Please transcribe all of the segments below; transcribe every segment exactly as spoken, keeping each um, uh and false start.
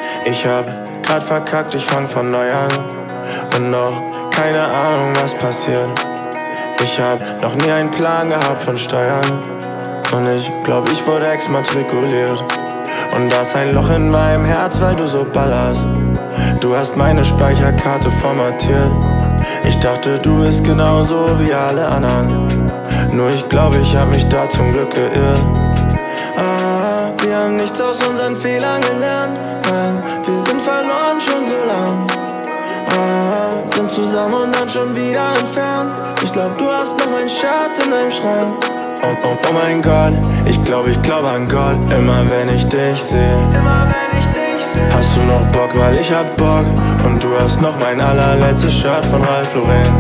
Ich hab grad verkackt, ich fang von neu an. Und noch keine Ahnung, was passiert. Ich hab noch nie einen Plan gehabt von Steuern. Und ich glaub, ich wurde exmatrikuliert. Und da ist ein Loch in meinem Herz, weil du so ballerst. Du hast meine Speicherkarte formatiert. Ich dachte, du bist genauso wie alle anderen. Nur ich glaube, ich hab mich da zum Glück geirrt. Ah, wir haben nichts aus unseren Fehlern gelernt. Nein, wir sind verloren schon so lang. Ah, sind zusammen und dann schon wieder entfernt. Ich glaub, du hast noch mein Shirt in deinem Schrank. Oh, oh, oh mein Gott, ich glaub, ich glaub an Gott. Immer wenn ich dich sehe. Hast du noch Bock, weil ich hab Bock. Und du hast noch mein allerletztes Shirt von Ralph Lauren.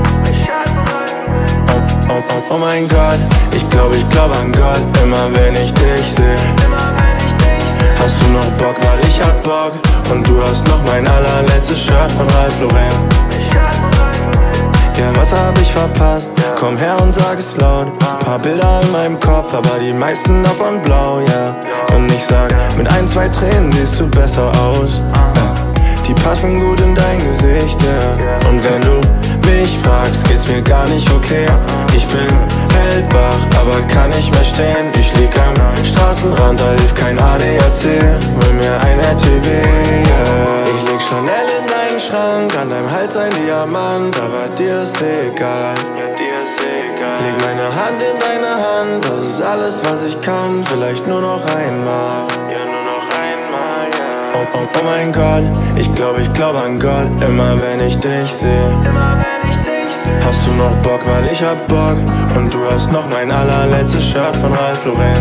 Oh, oh, oh, oh mein Gott, ich glaub, ich glaub an Gott. Immer wenn ich dich sehe. Hast du noch Bock, weil ich hab Bock. Und du hast noch mein allerletztes Shirt von Ralph Lauren. Ja, was hab ich verpasst? Komm her und sag es laut. Paar Bilder in meinem Kopf, aber die meisten davon blau, ja. Yeah. Und ich sag, mit ein, zwei Tränen siehst du besser aus. Ja. Die passen gut in dein Gesicht, ja. Yeah. Und wenn du mich fragst, geht's mir gar nicht okay. Ich bin hellwach, aber kann nicht mehr stehen. Ich lieg am Straßenrand, da hilft kein A D A C. Hol mir ein R T W, yeah. Ich leg Chanel in deinen Schrank, an deinem Hals ein Diamant, aber dir ist egal. Leg meine Hand in deine Hand, das ist alles, was ich kann. Vielleicht nur noch einmal. Ja, nur noch einmal, ja. Oh, oh, oh mein Gott, ich glaub, ich glaub an Gott. Immer wenn ich dich sehe. Hast du noch Bock, weil ich hab Bock. Und du hast noch mein allerletztes Shirt von Ralph Lauren.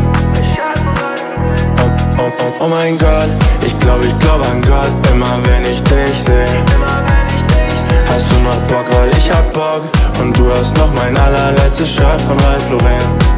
Oh, oh, oh, oh mein Gott, ich glaub, ich glaub an Gott. Immer wenn ich dich sehe. Hast du noch Bock, weil ich hab Bock. Und du hast noch mein allerletztes Shirt von Ralph Lauren.